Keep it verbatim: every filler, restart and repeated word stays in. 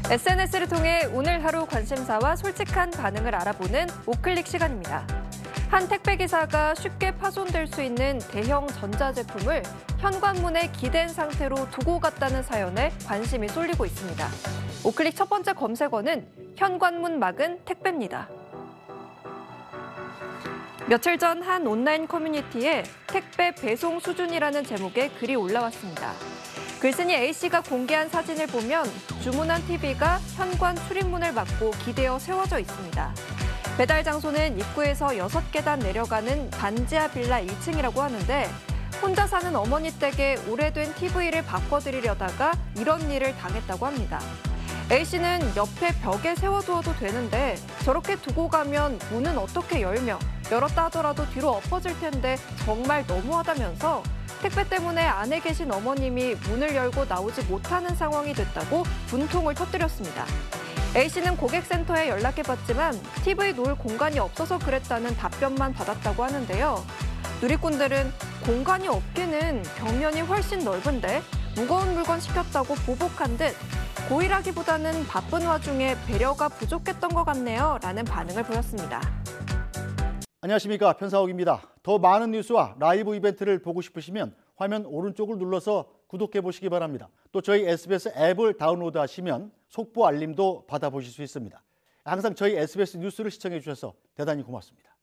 에스엔에스를 통해 오늘 하루 관심사와 솔직한 반응을 알아보는 우클릭 시간입니다. 한 택배기사가 쉽게 파손될 수 있는 대형 전자제품을 현관문에 기댄 상태로 두고 갔다는 사연에 관심이 쏠리고 있습니다. 우클릭 첫 번째 검색어는 현관문 막은 택배입니다. 며칠 전 한 온라인 커뮤니티에 택배 배송 수준이라는 제목의 글이 올라왔습니다. 글쓴이 A씨가 공개한 사진을 보면 주문한 티비가 현관 출입문을 막고 기대어 세워져 있습니다. 배달 장소는 입구에서 여섯 계단 내려가는 반지하 빌라 일 층이라고 하는데 혼자 사는 어머니 댁에 오래된 티비를 바꿔드리려다가 이런 일을 당했다고 합니다. A씨는 옆에 벽에 세워두어도 되는데 저렇게 두고 가면 문은 어떻게 열며 열었다 하더라도 뒤로 엎어질 텐데 정말 너무하다면서 택배 때문에 안에 계신 어머님이 문을 열고 나오지 못하는 상황이 됐다고 분통을 터뜨렸습니다. A씨는 고객센터에 연락해봤지만 티비 놓을 공간이 없어서 그랬다는 답변만 받았다고 하는데요. 누리꾼들은 공간이 없기는 벽면이 훨씬 넓은데 무거운 물건 시켰다고 보복한 듯 고의라기보다는 바쁜 와중에 배려가 부족했던 것 같네요 라는 반응을 보였습니다. 안녕하십니까, 편사옥입니다. 더 많은 뉴스와 라이브 이벤트를 보고 싶으시면 화면 오른쪽을 눌러서 구독해 보시기 바랍니다. 또 저희 에스비에스 앱을 다운로드 하시면 속보 알림도 받아보실 수 있습니다. 항상 저희 에스비에스 뉴스를 시청해 주셔서 대단히 고맙습니다.